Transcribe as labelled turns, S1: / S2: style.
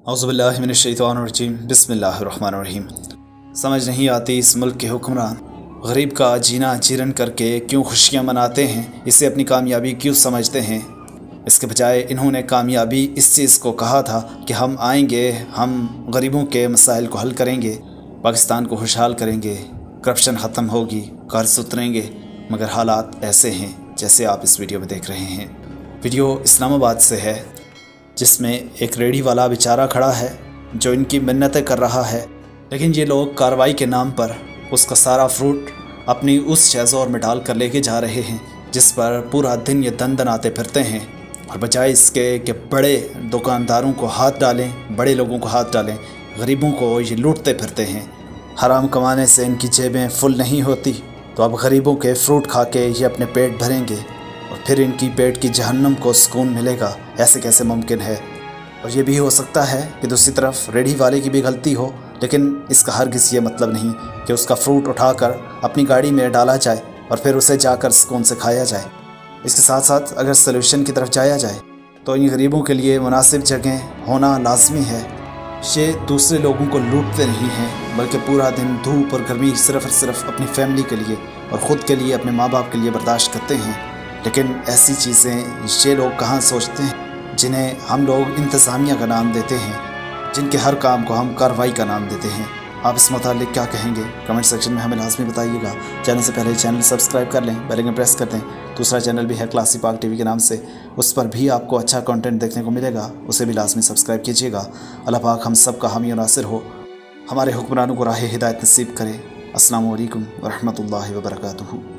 S1: औज़ुबिल्लाहि मिनश्शैतानिर्रजीम बिस्मिल्लाहिर्रहमानिर्रहीम। समझ नहीं आती इस मुल्क के हुक्मरान गरीब का जीना चीरन करके क्यों खुशियाँ मनाते हैं, इसे अपनी कामयाबी क्यों समझते हैं। इसके बजाय इन्होंने कामयाबी इस चीज़ को कहा था कि हम आएंगे, हम गरीबों के मसाइल को हल करेंगे, पाकिस्तान को खुशहाल करेंगे, करप्शन ख़त्म होगी, कर्ज उतरेंगे। मगर हालात ऐसे हैं जैसे आप इस वीडियो में देख रहे हैं। वीडियो इस्लामाबाद से है, जिसमें एक रेडी वाला बेचारा खड़ा है जो इनकी मिन्नतें कर रहा है, लेकिन ये लोग कार्रवाई के नाम पर उसका सारा फ्रूट अपनी उस शेज़ोर में डाल कर लेके जा रहे हैं, जिस पर पूरा दिन ये दन दनाते फिरते हैं। और बजाय इसके कि बड़े दुकानदारों को हाथ डालें, बड़े लोगों को हाथ डालें, गरीबों को ये लूटते फिरते हैं। हराम कमाने से इनकी जेबें फुल नहीं होती, तो अब गरीबों के फ्रूट खा के ये अपने पेट भरेंगे और फिर इनकी पेट की जहन्नम को सुकून मिलेगा। ऐसे कैसे मुमकिन है। और ये भी हो सकता है कि दूसरी तरफ रेडी वाले की भी गलती हो, लेकिन इसका हरगिज़ ये मतलब नहीं कि उसका फ्रूट उठाकर अपनी गाड़ी में डाला जाए और फिर उसे जाकर सुकून से खाया जाए। इसके साथ साथ अगर सलूशन की तरफ जाया जाए तो इन गरीबों के लिए मुनासिब जगह होना लाजमी है। ये दूसरे लोगों को लूटते नहीं हैं, बल्कि पूरा दिन धूप और गर्मी सिर्फ़ और सिर्फ अपनी फैमिली के लिए और ख़ुद के लिए, अपने माँ बाप के लिए बर्दाश्त करते हैं। लेकिन ऐसी चीज़ें ये लोग कहाँ सोचते हैं, जिन्हें हम लोग इंतज़ामिया का नाम देते हैं, जिनके हर काम को हम कार्रवाई का नाम देते हैं। आप इस मुतालिक क्या कहेंगे, कमेंट सेक्शन में हमें लाजमी बताइएगा। चैनल से पहले चैनल सब्सक्राइब कर लें, बेल आइकन प्रेस कर दें। दूसरा चैनल भी है ISI PAK TV के नाम से, उस पर भी आपको अच्छा कंटेंट देखने को मिलेगा, उसे भी लाजमी सब्सक्राइब कीजिएगा। अल्लाह पाक हम सब का हामी और नासिर हो, हमारे हुक्मरानों को राह हिदायत नसीब करें। अस्सलामु अलैकुम व रहमतुल्लाहि व बरकातुहू।